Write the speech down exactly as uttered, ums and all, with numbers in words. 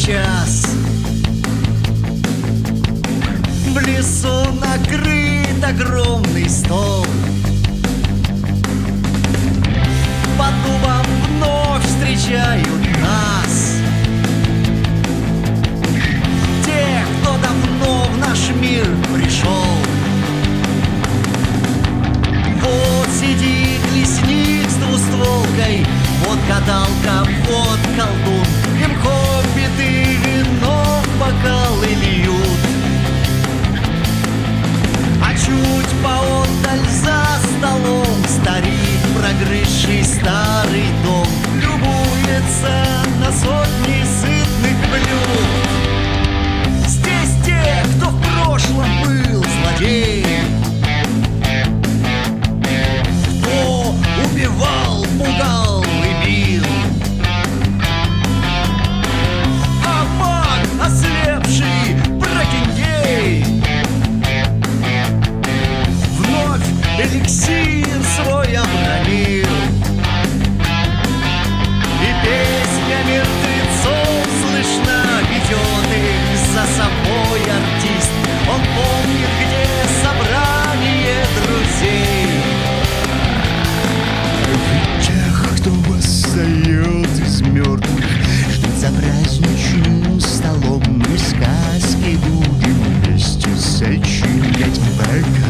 час. В лесу накрыт огромный стол. По дубам вновь встречают нас те, кто давно в наш мир пришел. Вот сидит лесник с двустволкой, вот гадалка, вот колдун. Им хоббиты вино в бокалы льют. А чуть поодаль за столом старик, прогрызший старый дом, любуется на сотни сытных блюд. Здесь те, кто в прошлом был злодеем, кто убивал, пугал и бил. А маг, ослепший прохиндей, вновь эликсир свой обронил. И песня мертвецов слышна, ведет их за собой артист. Он помнит, где собрание друзей. Тех, кто восстает из мертвых, ждут за праздничным столом. Мы сказки будем вместе сочинять.